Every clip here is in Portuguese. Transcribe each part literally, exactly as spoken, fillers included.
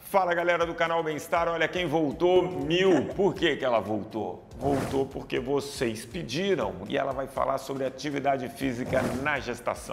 Fala galera do canal Bem-Estar, olha quem voltou, Mil. Por que que ela voltou? Voltou porque vocês pediram e ela vai falar sobre atividade física na gestação.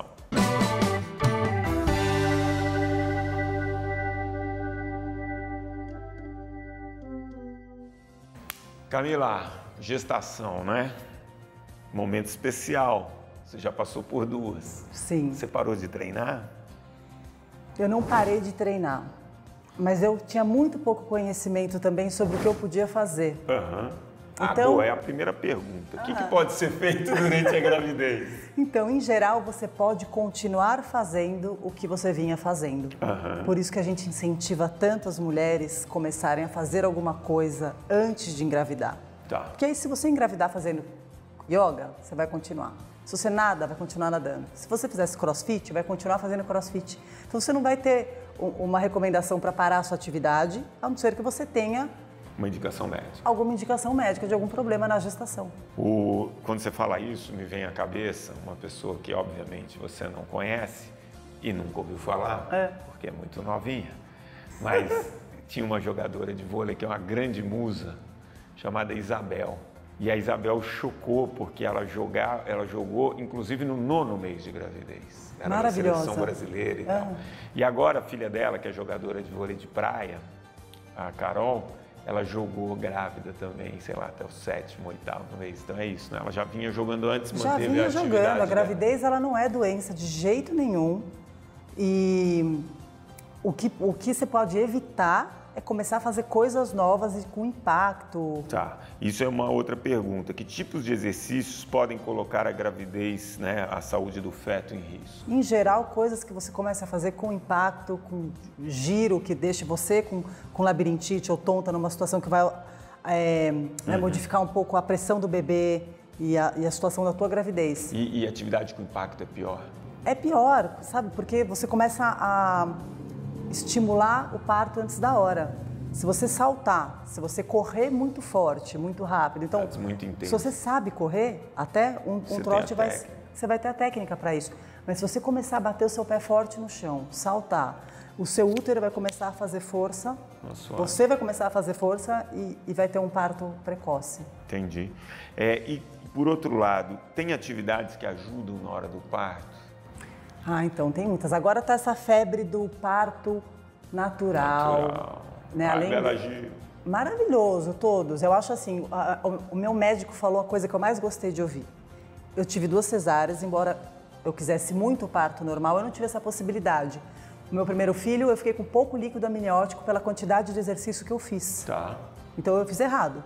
Camila, gestação, né? Momento especial. Você já passou por duas. Sim. Você parou de treinar? Eu não parei de treinar, mas eu tinha muito pouco conhecimento também sobre o que eu podia fazer. Aham. Ah, Então, boa, é a primeira pergunta. O que, que pode ser feito durante a gravidez? Então, em geral, você pode continuar fazendo o que você vinha fazendo. Aham. Por isso que a gente incentiva tanto as mulheres começarem a fazer alguma coisa antes de engravidar. Tá. Porque aí, se você engravidar fazendo yoga, você vai continuar. Se você nada, vai continuar nadando. Se você fizesse crossfit, vai continuar fazendo crossfit. Então, você não vai ter uma recomendação para parar a sua atividade, a não ser que você tenha Uma indicação médica. alguma indicação médica de algum problema na gestação. O, quando você fala isso, me vem à cabeça uma pessoa que, obviamente, você não conhece e nunca ouviu falar, É. porque é muito novinha, mas tinha uma jogadora de vôlei que é uma grande musa, chamada Isabel. E a Isabel chocou porque ela, jogar, ela jogou, inclusive, no nono mês de gravidez. Era Maravilhosa. da seleção brasileira e tal. Ah. E agora a filha dela, que é jogadora de vôlei de praia, a Carol, ela jogou grávida também, sei lá, até o sétimo, oitavo mês. Então é isso, né? Ela já vinha jogando antes, Já manteve vinha a atividade jogando. A dela. gravidez, ela não é doença de jeito nenhum. E o que, o que você pode evitar é começar a fazer coisas novas e com impacto. Tá, isso é uma outra pergunta. Que tipos de exercícios podem colocar a gravidez, né, a saúde do feto em risco? Em geral, coisas que você começa a fazer com impacto, com giro, que deixe você com, com labirintite ou tonta numa situação que vai é, né, Uhum. modificar um pouco a pressão do bebê e a, e a situação da tua gravidez. E, e atividade com impacto é pior? É pior, sabe? Porque você começa a estimular o parto antes da hora. Se você saltar, se você correr muito forte, muito rápido, então, Atividades muito se intensas. você sabe correr, até um, Você um tem trote a vai, técnica. você vai ter a técnica para isso. Mas se você começar a bater o seu pé forte no chão, saltar, o seu útero vai começar a fazer força, Nossa, você vai começar a fazer força e, e vai ter um parto precoce. Entendi. É, e, por outro lado, tem atividades que ajudam na hora do parto? Ah, então tem muitas. Agora tá essa febre do parto natural. Natural. Né? Ah, Além Bela do- Gil. Maravilhoso, todos. Eu acho assim, a- a- o, o meu médico falou a coisa que eu mais gostei de ouvir. Eu tive duas cesáreas, embora eu quisesse muito parto normal, eu não tive essa possibilidade. O meu primeiro filho, eu fiquei com pouco líquido amniótico pela quantidade de exercício que eu fiz. Tá. Então eu fiz errado.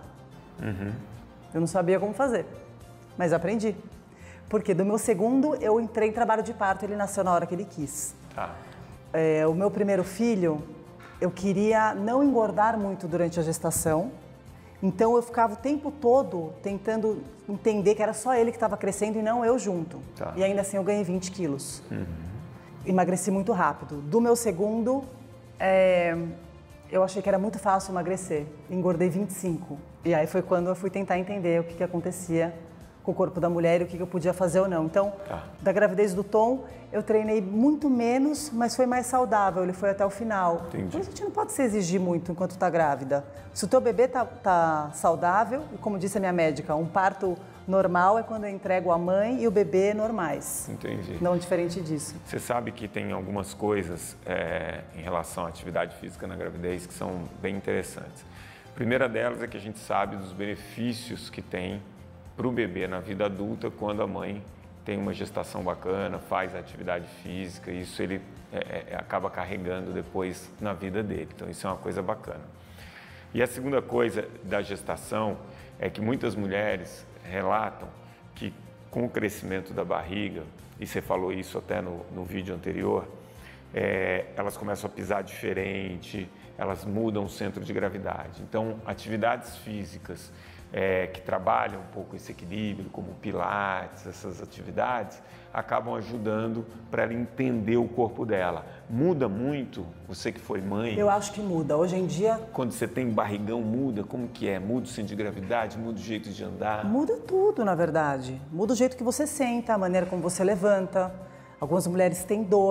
Eu não sabia como fazer, mas aprendi. Porque do meu segundo, eu entrei em trabalho de parto, ele nasceu na hora que ele quis. Tá. É, o meu primeiro filho, eu queria não engordar muito durante a gestação, então eu ficava o tempo todo tentando entender que era só ele que estava crescendo e não eu junto. Tá. E ainda assim eu ganhei vinte quilos. Emagreci muito rápido. Do meu segundo, é, eu achei que era muito fácil emagrecer. Engordei vinte e cinco. E aí foi quando eu fui tentar entender o que, que acontecia com o corpo da mulher e o que, que eu podia fazer ou não. Então, Tá. da gravidez do Tom, eu treinei muito menos, mas foi mais saudável, ele foi até o final. Entendi. Então, a gente não pode se exigir muito enquanto está grávida. Se o teu bebê tá, tá saudável, e como disse a minha médica, um parto normal é quando eu entrego a mãe e o bebê normais. Entendi. Não diferente disso. Você sabe que tem algumas coisas é, em relação à atividade física na gravidez que são bem interessantes. A primeira delas é que a gente sabe dos benefícios que tem para o bebê na vida adulta quando a mãe tem uma gestação bacana, faz a atividade física, isso ele é, é, acaba carregando depois na vida dele. Então isso é uma coisa bacana. E a segunda coisa da gestação é que muitas mulheres relatam que com o crescimento da barriga, e você falou isso até no, no vídeo anterior, é, elas começam a pisar diferente, elas mudam o centro de gravidade. Então, atividades físicas é, que trabalham um pouco esse equilíbrio, como pilates, essas atividades, acabam ajudando para ela entender o corpo dela. Muda muito, você que foi mãe, Eu acho que muda. Hoje em dia, quando você tem barrigão, muda? Como que é? Muda o centro de gravidade? Muda o jeito de andar? muda tudo, na verdade. Muda o jeito que você senta, a maneira como você levanta. Algumas mulheres têm dor.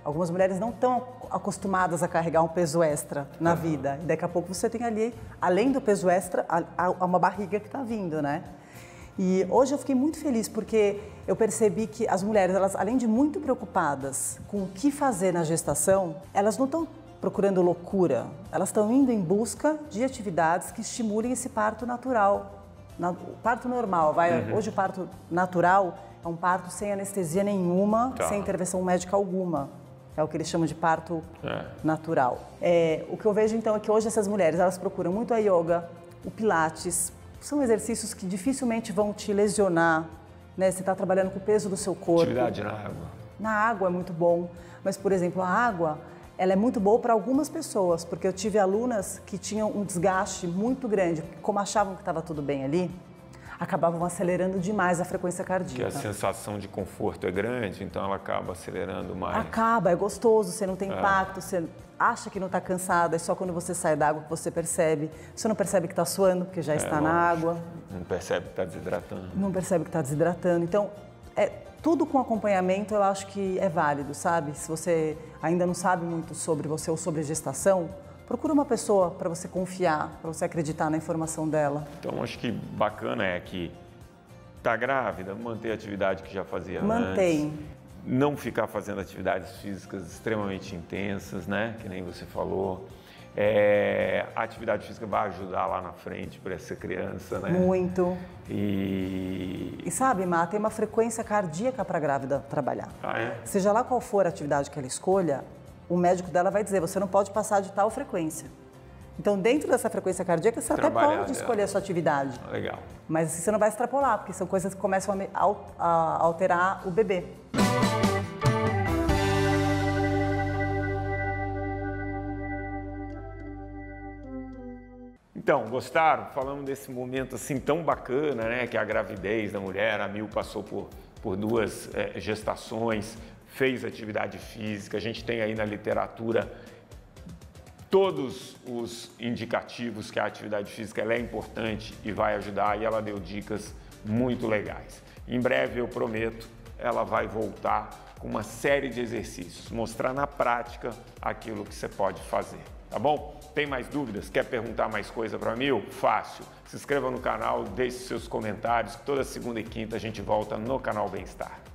Algumas mulheres não estão acostumadas a carregar um peso extra na uhum. vida. E daqui a pouco você tem ali, além do peso extra, a, a, uma barriga que está vindo, né? E hoje eu fiquei muito feliz porque eu percebi que as mulheres, elas, além de muito preocupadas com o que fazer na gestação, elas não estão procurando loucura, elas estão indo em busca de atividades que estimulem esse parto natural. Na, o parto normal, vai, uhum. hoje o parto natural é um parto sem anestesia nenhuma, tá. sem intervenção médica alguma. É o que eles chamam de parto é. natural. É, o que eu vejo então é que hoje essas mulheres, elas procuram muito a yoga, o pilates, são exercícios que dificilmente vão te lesionar, né? Você está trabalhando com o peso do seu corpo. Atividade na água. Na água é muito bom, mas, por exemplo, a água, ela é muito boa para algumas pessoas, porque eu tive alunas que tinham um desgaste muito grande, porque como achavam que estava tudo bem ali, acabavam acelerando demais a frequência cardíaca. Porque a sensação de conforto é grande, então ela acaba acelerando mais. Acaba, é gostoso, você não tem é. impacto, você acha que não está cansada, é só quando você sai da água que você percebe. Você não percebe que está suando, porque já é, está na água. Não percebe que está desidratando. Não percebe que está desidratando. Então, é, tudo com acompanhamento eu acho que é válido, sabe? Se você ainda não sabe muito sobre você ou sobre gestação, procura uma pessoa para você confiar, para você acreditar na informação dela. Então, acho que bacana é que está grávida, manter a atividade que já fazia Mantém. antes. Não ficar fazendo atividades físicas extremamente intensas, né? Que nem você falou. É, a atividade física vai ajudar lá na frente para essa criança, né? Muito. E... E sabe, Má, tem uma frequência cardíaca para a grávida trabalhar. Ah, é? Seja lá qual for a atividade que ela escolha, o médico dela vai dizer, você não pode passar de tal frequência. Então, dentro dessa frequência cardíaca, você Trabalhar até pode dela. escolher a sua atividade. Legal. Mas você não vai extrapolar, porque são coisas que começam a, a alterar o bebê. Então, gostaram? Falamos desse momento assim tão bacana, né? Que é a gravidez da mulher. A Mil passou por, por duas é, gestações, fez atividade física. A gente tem aí na literatura todos os indicativos que a atividade física ela é importante e vai ajudar, e ela deu dicas muito legais. Em breve, eu prometo, ela vai voltar com uma série de exercícios, mostrar na prática aquilo que você pode fazer, tá bom? Tem mais dúvidas? Quer perguntar mais coisa para Mil? Fácil. Se inscreva no canal, deixe seus comentários. Toda segunda e quinta a gente volta no canal Bem-Estar.